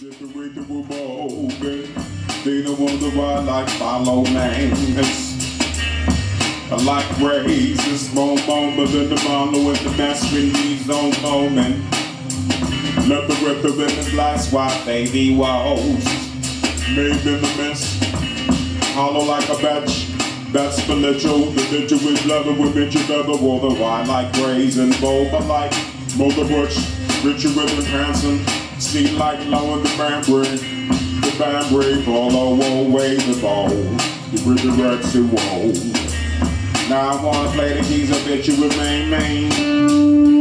Decorated with moving. They don't wonder why I like follow names. I like raises, moment, but then the follow with the best release on moment. Let the rhythm in the blast while baby woes. Made in the mist, hollow like a batch. That's spiritual, the bitch with leather with bitch leather water. Why like grays and bold, but like Mother Butch, Richard with the handsome. See like low in the bambry, follow away the ball. You bring the rats to woe. Now I wanna play the keys, I bet you with main.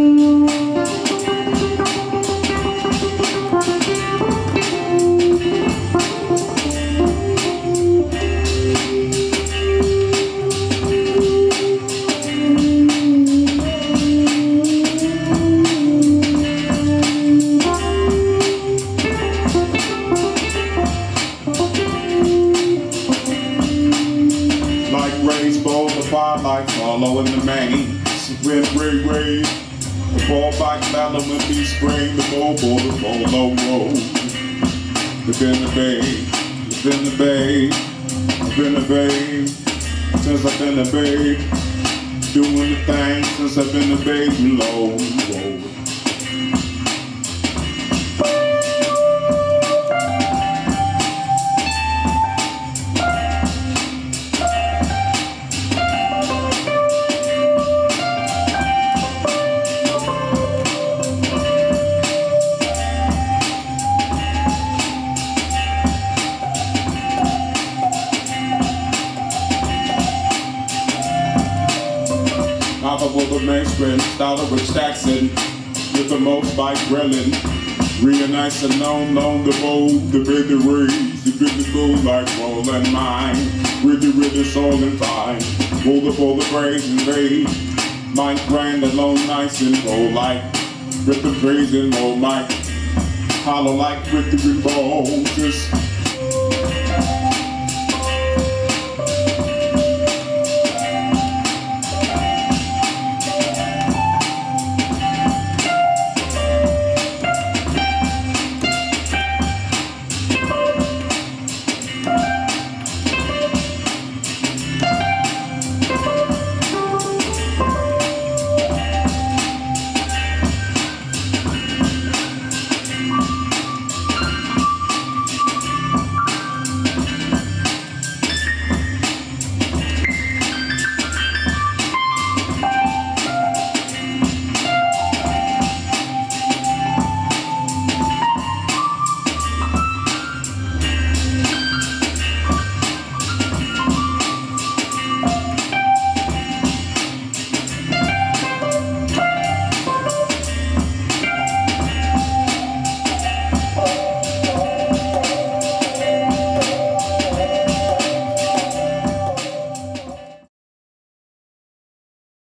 Like following the main, wind, ray, the ball back battle with the spring, the ball, the follow road. I've been the babe, I've been the babe, I've been the babe, since I've been the babe, doing the thing since I've been the babe, low. With the mainspring, started with Stackson, with the most by grilling. Real nice and known the bold, the big raise, the big gold like rolling mine. Really soul and fine. Roll the praise and raid. Mind grand alone, nice and roll like with the praise and roll like hollow like with the revolvers.